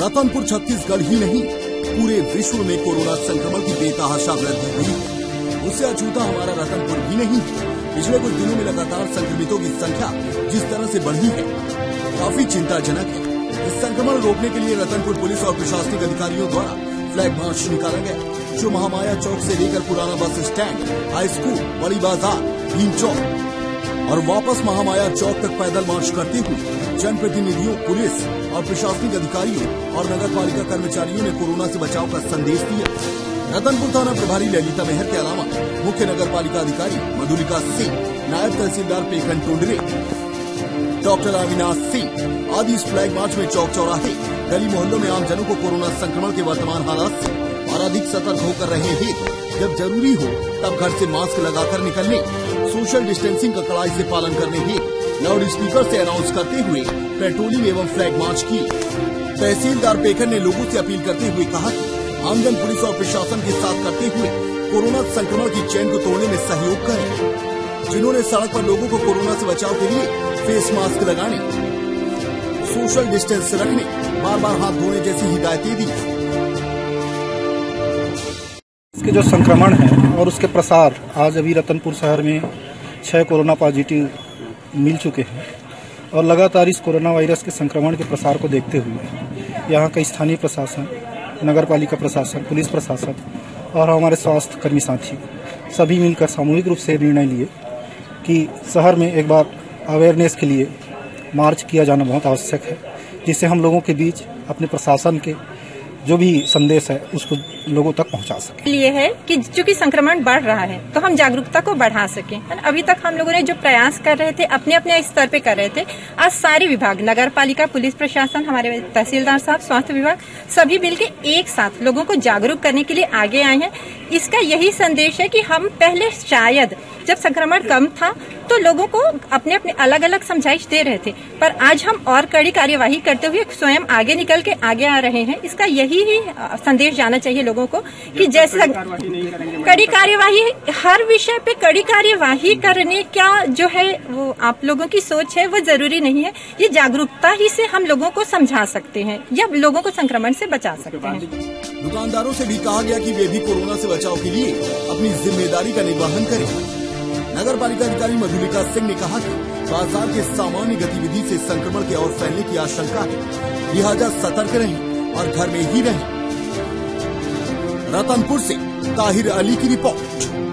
रतनपुर छत्तीसगढ़ ही नहीं, पूरे विश्व में कोरोना संक्रमण की बेतहाशा वृद्धि हुई है। उससे अछूता हमारा रतनपुर भी नहीं। पिछले कुछ दिनों में लगातार संक्रमितों की संख्या जिस तरह से बढ़ी है, काफी चिंताजनक है। इस संक्रमण रोकने के लिए रतनपुर पुलिस और प्रशासनिक अधिकारियों द्वारा फ्लैग मार्च निकाला गया, जो महामाया चौक से लेकर पुराना बस स्टैंड, हाई स्कूल, बड़ी बाजार, भीम चौक और वापस महामाया चौक तक पैदल मार्च करते हुए जनप्रतिनिधियों, पुलिस और प्रशासनिक अधिकारियों और नगर पालिका कर्मचारियों ने कोरोना से बचाव का संदेश दिया। रतनपुर थाना प्रभारी ललिता मेहर के अलावा मुख्य नगर पालिका अधिकारी मधुलिका सिंह, नायब तहसीलदार पेखन टुंडरे, डॉक्टर अविनाश सिंह आदि इस फ्लैग मार्च में चौक चौराहे, गली मोहल्लों में आम जनों को कोरोना संक्रमण के वर्तमान हालात से और अधिक सतर्क होकर रहे हेतु जब जरूरी हो तब घर से मास्क लगाकर निकलने, सोशल डिस्टेंसिंग का कड़ाई से पालन करने हेतु लाउड स्पीकर से अनाउंस करते हुए पेट्रोलिंग एवं फ्लैग मार्च किए। तहसीलदार पेखन ने लोगों से अपील करते हुए कहा कि आमजन पुलिस और प्रशासन के साथ करते हुए कोरोना संक्रमण की चेन को तोड़ने में सहयोग करें। जिन्होंने सड़क पर लोगों को कोरोना से बचाव के लिए फेस मास्क लगाने, सोशल डिस्टेंस रखने, बार बार हाथ धोने जैसी हिदायतें दी। इसके जो संक्रमण है और उसके प्रसार, आज अभी रतनपुर शहर में 6 कोरोना पॉजिटिव मिल चुके हैं और लगातार इस कोरोना वायरस के संक्रमण के प्रसार को देखते हुए यहाँ का स्थानीय प्रशासन, नगर पालिका प्रशासन, पुलिस प्रशासन और हमारे स्वास्थ्य कर्मी साथी सभी मिलकर सामूहिक रूप से निर्णय लिए कि शहर में एक बार अवेयरनेस के लिए मार्च किया जाना बहुत आवश्यक है, जिससे हम लोगों के बीच अपने प्रशासन के जो भी संदेश है उसको लोगों तक पहुंचा सके। ये है कि चूंकि संक्रमण बढ़ रहा है तो हम जागरूकता को बढ़ा सकें। अभी तक हम लोगों ने जो प्रयास कर रहे थे अपने अपने स्तर पे कर रहे थे, आज सारे विभाग, नगर पालिका, पुलिस प्रशासन, हमारे तहसीलदार साहब, स्वास्थ्य विभाग सभी मिलके एक साथ लोगों को जागरूक करने के लिए आगे आए हैं। इसका यही संदेश है कि हम पहले शायद जब संक्रमण कम था तो लोगों को अपने अपने अलग अलग समझाइश दे रहे थे, पर आज हम और कड़ी कार्यवाही करते हुए स्वयं आगे निकल के आगे आ रहे हैं। इसका यही ही संदेश जाना चाहिए लोगों को कि जैसे कड़ी कार्यवाही, हर विषय पे कड़ी कार्यवाही करने का जो है वो आप लोगों की सोच है वो जरूरी नहीं है। ये जागरूकता ही से हम लोगों को समझा सकते हैं या लोगों को संक्रमण से बचा सकते हैं। दुकानदारों से भी कहा गया कि वे भी कोरोना से बचाव के लिए अपनी जिम्मेदारी का निर्वहन करें। नगर पालिका अधिकारी मधुलिका सिंह ने कहा कि बाजार के सामान्य गतिविधि से संक्रमण के और फैलने की आशंका है, लिहाजा सतर्क रहें और घर में ही रहें। रतनपुर से ताहिर अली की रिपोर्ट।